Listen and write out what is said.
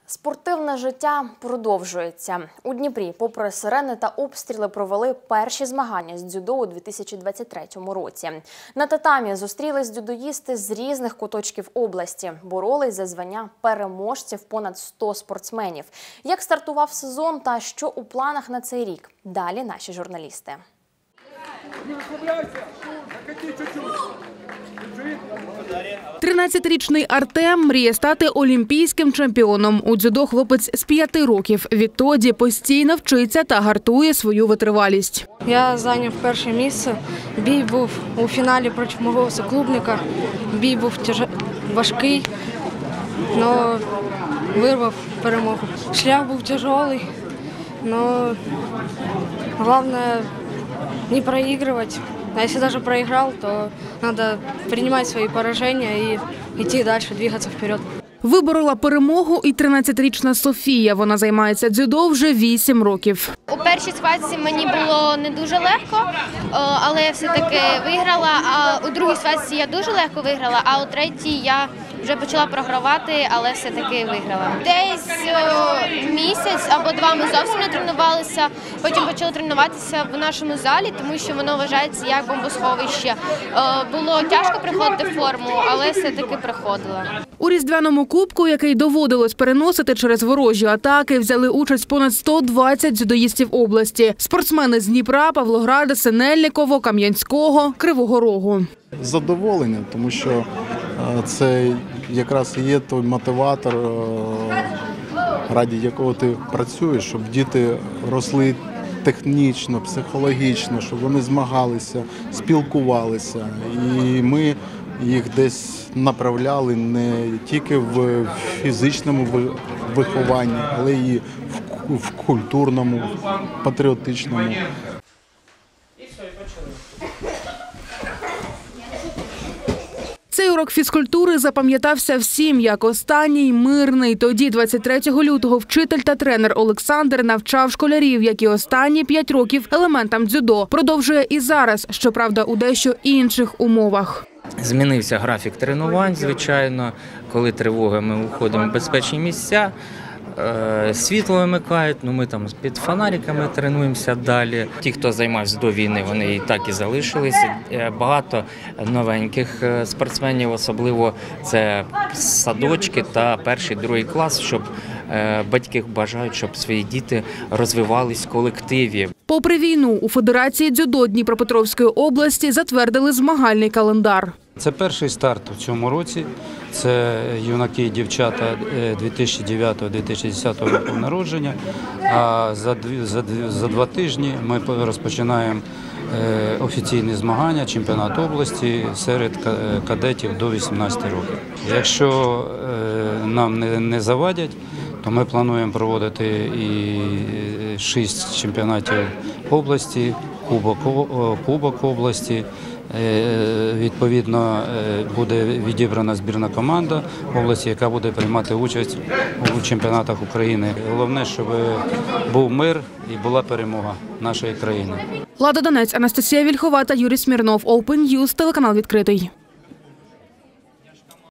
Спортивне життя продовжується. У Дніпрі, попри сирени та обстріли, провели перші змагання з дзюдо у 2023 році. На татамі зустрілись дзюдоїсти з різних куточків області. Боролись за звання переможців понад 100 спортсменів. Як стартував сезон та що у планах на цей рік? Далі наші журналісти. 13-річний Артем мріє стати олімпійським чемпіоном. У дзюдо хлопець з 5 років. Відтоді постійно вчиться та гартує свою витривалість. Я зайняв перше місце. Бій був у фіналі проти мого соклубника. Бій був важкий, але вирвав перемогу. Шлях був тяжелий, але головне не проигрывать. А если даже проиграл, то надо принимать свои поражения и идти дальше, двигаться вперед. Виборола перемогу і 13-річна Софія. Вона займається дзюдо вже 8 років. У першій схватці мені було не дуже легко, але я все-таки виграла. А у другій схватці я дуже легко виграла, а у третій я вже почала програвати, але все-таки виграла. Десь місяць або 2 ми зовсім не тренувалися, потім почали тренуватися в нашому залі, тому що воно вважається як бомбосховище. Було тяжко приходити в форму, але все-таки приходила. У різдвяному кубку, який доводилось переносити через ворожі атаки, взяли участь понад 120 дзюдоїстів області. Спортсмени з Дніпра, Павлограда, Синельниково, Кам'янського, Кривого Рогу. Задоволення, тому що це якраз і є той мотиватор, ради якого ти працюєш, щоб діти росли технічно, психологічно, щоб вони змагалися, спілкувалися. І ми їх десь направляли не тільки в фізичному вихованні, але й в культурному, патріотичному. Цей урок фізкультури запам'ятався всім як останній мирний. Тоді, 23 лютого, вчитель та тренер Олександр навчав школярів, як і останні 5 років, елементам дзюдо. Продовжує і зараз, щоправда, у дещо інших умовах. Змінився графік тренувань, звичайно. Коли тривога, ми виходимо в безпечні місця. Світло вимикають, ми там під фонариками тренуємося далі. Ті, хто займався до війни, вони і так і залишилися. Багато новеньких спортсменів, особливо це садочки та 1-2 клас, щоб батьки бажають, щоб свої діти розвивались в колективі. Попри війну, у Федерації дзюдо Дніпропетровської області затвердили змагальний календар. Це перший старт у цьому році. Це юнаки і дівчата 2009-2010 року народження. А за 2 тижні ми розпочинаємо офіційні змагання, чемпіонат області серед кадетів до 18 років. Якщо нам не завадять, то ми плануємо проводити і 6 чемпіонатів області, кубок області. Відповідно, буде відібрана збірна команда області, яка буде приймати участь у чемпіонатах України. Головне, щоб був мир і була перемога нашої країни. Лада Донець, Анастасія Вільхова та Юрій Смірнов. Open News, телеканал відкритий.